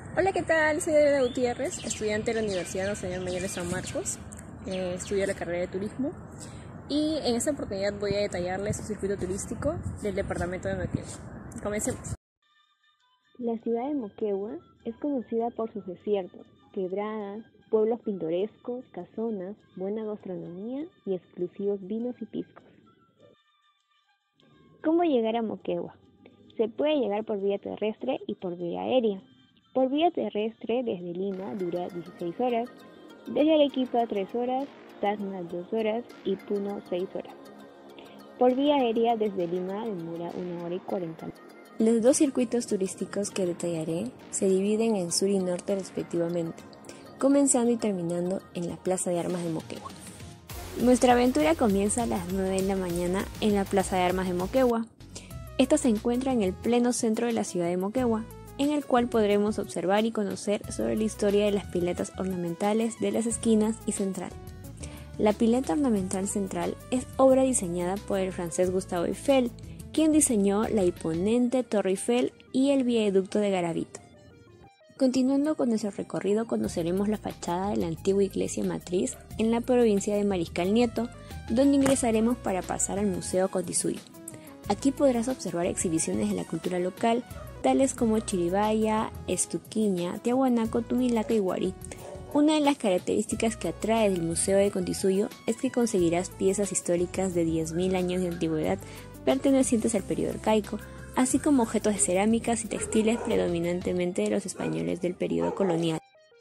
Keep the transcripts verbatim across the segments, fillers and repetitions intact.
Hola, ¿qué tal? Soy Adriana Gutiérrez, estudiante de la Universidad Nacional Mayor de San Marcos. Eh, estudio la carrera de turismo y en esta oportunidad voy a detallarles el circuito turístico del departamento de Moquegua. Comencemos. La ciudad de Moquegua es conocida por sus desiertos, quebradas, pueblos pintorescos, casonas, buena gastronomía y exclusivos vinos y piscos. ¿Cómo llegar a Moquegua? Se puede llegar por vía terrestre y por vía aérea. Por vía terrestre desde Lima dura dieciséis horas, desde Arequipa tres horas, Tacna dos horas y Puno seis horas. Por vía aérea desde Lima demora una hora y cuarenta. Los dos circuitos turísticos que detallaré se dividen en sur y norte respectivamente, comenzando y terminando en la Plaza de Armas de Moquegua. Nuestra aventura comienza a las nueve de la mañana en la Plaza de Armas de Moquegua. Esta se encuentra en el pleno centro de la ciudad de Moquegua, en el cual podremos observar y conocer sobre la historia de las piletas ornamentales de las esquinas y central. La pileta ornamental central es obra diseñada por el francés Gustave Eiffel, quien diseñó la imponente Torre Eiffel y el viaducto de Garavito. Continuando con nuestro recorrido, conoceremos la fachada de la antigua iglesia matriz en la provincia de Mariscal Nieto, donde ingresaremos para pasar al Museo Condisuyo. Aquí podrás observar exhibiciones de la cultura local, tales como chiribaya, estuquiña, tiahuanaco, tumilaca y huari. Una de las características que atrae del Museo de Condisuyo es que conseguirás piezas históricas de diez mil años de antigüedad pertenecientes al periodo arcaico, así como objetos de cerámicas y textiles predominantemente de los españoles del periodo colonial.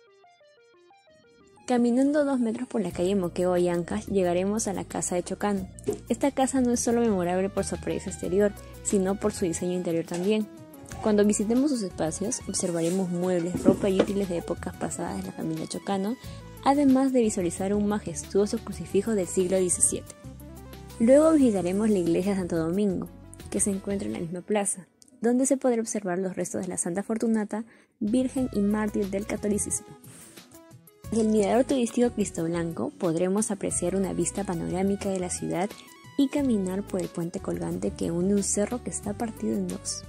Caminando dos metros por la calle Moquegua y Ancash llegaremos a la Casa de Chocano. Esta casa no es solo memorable por su apariencia exterior, sino por su diseño interior también. Cuando visitemos sus espacios, observaremos muebles, ropa y útiles de épocas pasadas de la familia Chocano, además de visualizar un majestuoso crucifijo del siglo diecisiete. Luego visitaremos la iglesia de Santo Domingo, que se encuentra en la misma plaza, donde se podrá observar los restos de la Santa Fortunata, virgen y mártir del catolicismo. Desde el mirador turístico Cristo Blanco podremos apreciar una vista panorámica de la ciudad y caminar por el puente colgante que une un cerro que está partido en dos.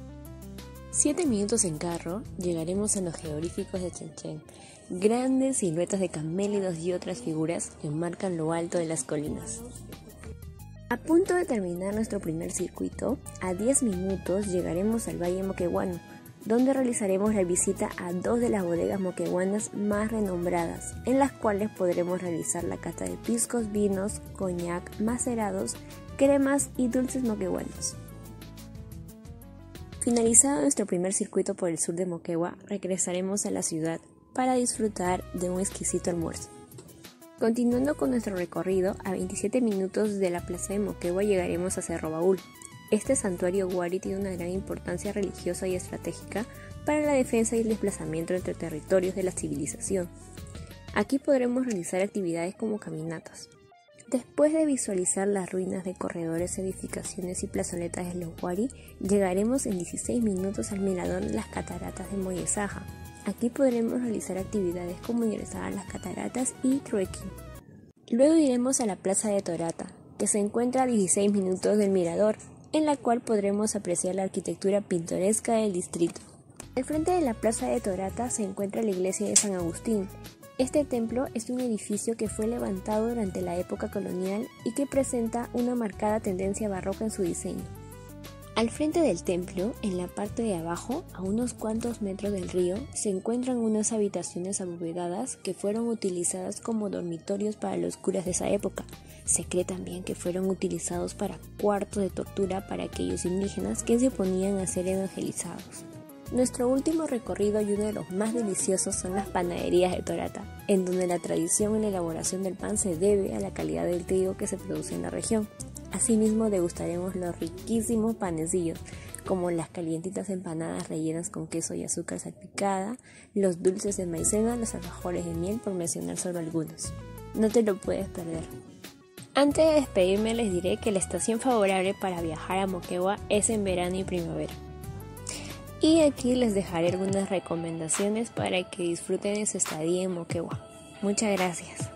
Siete minutos en carro llegaremos a los jeroglíficos de Chenchen, grandes siluetas de camélidos y otras figuras que marcan lo alto de las colinas. A punto de terminar nuestro primer circuito, a diez minutos llegaremos al Valle Moqueguano, donde realizaremos la visita a dos de las bodegas moqueguanas más renombradas, en las cuales podremos realizar la cata de piscos, vinos, coñac, macerados, cremas y dulces moqueguanos. Finalizado nuestro primer circuito por el sur de Moquegua, regresaremos a la ciudad para disfrutar de un exquisito almuerzo. Continuando con nuestro recorrido, a veintisiete minutos de la plaza de Moquegua llegaremos a Cerro Baúl. Este santuario huari tiene una gran importancia religiosa y estratégica para la defensa y el desplazamiento entre territorios de la civilización. Aquí podremos realizar actividades como caminatas. Después de visualizar las ruinas de corredores, edificaciones y plazoletas de los huari, llegaremos en dieciséis minutos al mirador de las cataratas de Moyesaja. Aquí podremos realizar actividades como ingresar a las cataratas y trekking. Luego iremos a la plaza de Torata, que se encuentra a dieciséis minutos del mirador, en la cual podremos apreciar la arquitectura pintoresca del distrito. Al frente de la plaza de Torata se encuentra la iglesia de San Agustín. Este templo es un edificio que fue levantado durante la época colonial y que presenta una marcada tendencia barroca en su diseño. Al frente del templo, en la parte de abajo, a unos cuantos metros del río, se encuentran unas habitaciones abovedadas que fueron utilizadas como dormitorios para los curas de esa época. Se cree también que fueron utilizados para cuartos de tortura para aquellos indígenas que se oponían a ser evangelizados. Nuestro último recorrido y uno de los más deliciosos son las panaderías de Torata, en donde la tradición en la elaboración del pan se debe a la calidad del trigo que se produce en la región. Asimismo degustaremos los riquísimos panecillos, como las calientitas empanadas rellenas con queso y azúcar salpicada, los dulces de maicena, los alfajores de miel, por mencionar solo algunos. No te lo puedes perder. Antes de despedirme les diré que la estación favorable para viajar a Moquegua es en verano y primavera. Y aquí les dejaré algunas recomendaciones para que disfruten de su estadía en Moquegua. Muchas gracias.